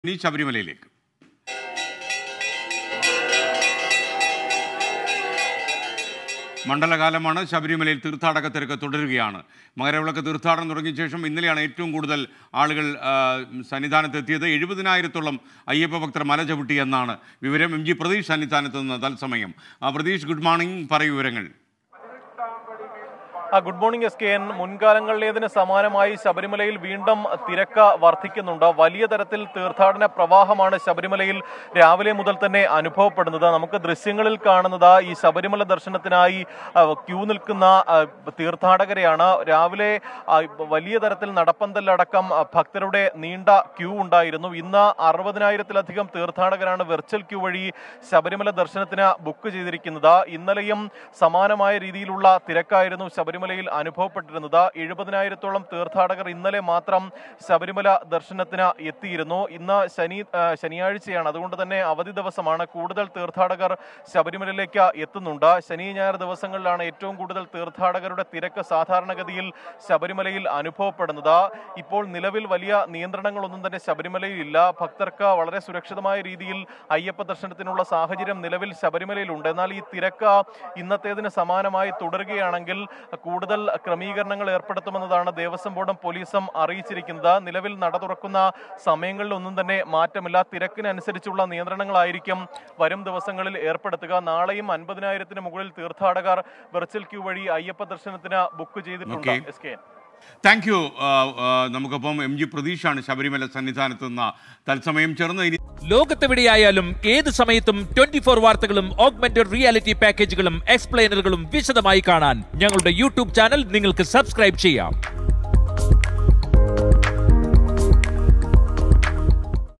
ഇനി ശബരിമലയിലേക്ക്. മണ്ഡലകാലമാണ്. ശബരിമലയിൽ തീർത്ഥാടക തിരക്ക് തുടരുകയാണ്. മകരവിളക്ക് തീർത്ഥാടനം തുടങ്ങിയ ശേഷം ഇന്നലെയാണ് ഏറ്റവും കൂടുതൽ ആളുകൾ സന്നിധാനത്തെത്തിയത്. 70,000-ഓളം അയ്യപ്പ ഭക്തർ മല ചവിട്ടി എന്നാണ് വിവരം. MG പ്രതീഷ് സന്നിധാനത്ത് നിന്ന് തത്സമയം. പ്രതീഷ്, ഗുഡ് മോർണിംഗ്, പറയൂ വിവരങ്ങൾ. Good morning SKN. മുൻകാലങ്ങളിലേതിന് സമാനമായി ശബരിമലയിൽ വീണ്ടും തിരക്ക് വർദ്ധിക്കുന്നുണ്ട്. വലിയ തരത്തിൽ തീർത്ഥാടന പ്രവാഹമാണ് ശബരിമലയിൽ രാവിലെ മുതൽ തന്നെ അനുഭവപ്പെടുന്നത്. നമുക്ക് ദൃശ്യങ്ങളിൽ കാണുന്നത് ഈ ശബരിമല ദർശനത്തിനായി ക്യൂ നിൽക്കുന്ന തീർത്ഥാടകരെയാണ്. രാവിലെ വലിയ തരത്തിൽ നടപ്പന്തലടക്കം ഭക്തരുടെ നീണ്ട ക്യൂ ഉണ്ടായിരുന്നു. ഇന്ന് 60,000-ലധികം തീർത്ഥാടകരാണ് വെർച്വൽ ക്യൂ വഴി ശബരിമല ദർശനത്തിന് ബുക്ക് ചെയ്തിരിക്കുന്നത്. ഇന്നലെയും സമാനമായ രീതിയിലുള്ള തിരക്കായിരുന്നു ശബരിമലയിൽ അനുഭവപ്പെട്ടിരുന്നത്. 70,000-ഓളം തീർത്ഥാടകർ ഇന്നലെ മാത്രം ശബരിമല ദർശനത്തിന് എത്തിയിരുന്നു. ഇന്ന് ശനിയാഴ്ചയാണ്, അതുകൊണ്ട് തന്നെ അവധി ദിവസമാണ്. കൂടുതൽ തീർത്ഥാടകർ ശബരിമലയിലേക്ക് എത്തുന്നുണ്ട്. ശനി ഞായർ ദിവസങ്ങളിലാണ് ഏറ്റവും കൂടുതൽ തീർത്ഥാടകരുടെ തിരക്ക് സാധാരണഗതിയിൽ ശബരിമലയിൽ അനുഭവപ്പെടുന്നത്. ഇപ്പോൾ നിലവിൽ വലിയ നിയന്ത്രണങ്ങളൊന്നും തന്നെ ശബരിമലയിൽ ഇല്ല. ഭക്തർക്ക് വളരെ സുരക്ഷിതമായ രീതിയിൽ അയ്യപ്പ ദർശനത്തിനുള്ള സാഹചര്യം നിലവിൽ ശബരിമലയിലുണ്ട്. എന്നാൽ ഈ തിരക്ക് ഇന്നത്തേതിന് സമാനമായി തുടരുകയാണെങ്കിൽ കൂടുതൽ ക്രമീകരണങ്ങൾ ഏർപ്പെടുത്തുമെന്നതാണ് ദേവസ്വം ബോർഡും പോലീസും അറിയിച്ചിരിക്കുന്നത്. നിലവിൽ നട തുറക്കുന്ന സമയങ്ങളിലൊന്നും തന്നെ മാറ്റമില്ല. തിരക്കിനനുസരിച്ചുള്ള നിയന്ത്രണങ്ങളായിരിക്കും വരും ദിവസങ്ങളിൽ ഏർപ്പെടുത്തുക. നാളെയും 50,000-ന് മുകളിൽ തീർത്ഥാടകർ വെർച്വൽ ക്യൂ വഴി അയ്യപ്പ ദർശനത്തിന് ബുക്ക് ചെയ്തിട്ടുണ്ട്. SKN. Thank you. നമുക്കൊപ്പം MG പ്രതീഷാണ് ശബരിമല സന്നിധാനത്ത് നിന്ന് തത്സമയം ചേർന്ന്. ലോകത്തെവിടെയായാലും ഏത് സമയത്തും 24 വാർത്തകളും ഓഗ്മെന്റഡ് റിയാലിറ്റി പാക്കേജുകളും എക്സ്പ്ലെയിനറുകളും വിശദമായി കാണാൻ ഞങ്ങളുടെ YouTube ചാനൽ നിങ്ങൾക്ക് സബ്സ്ക്രൈബ് ചെയ്യാം.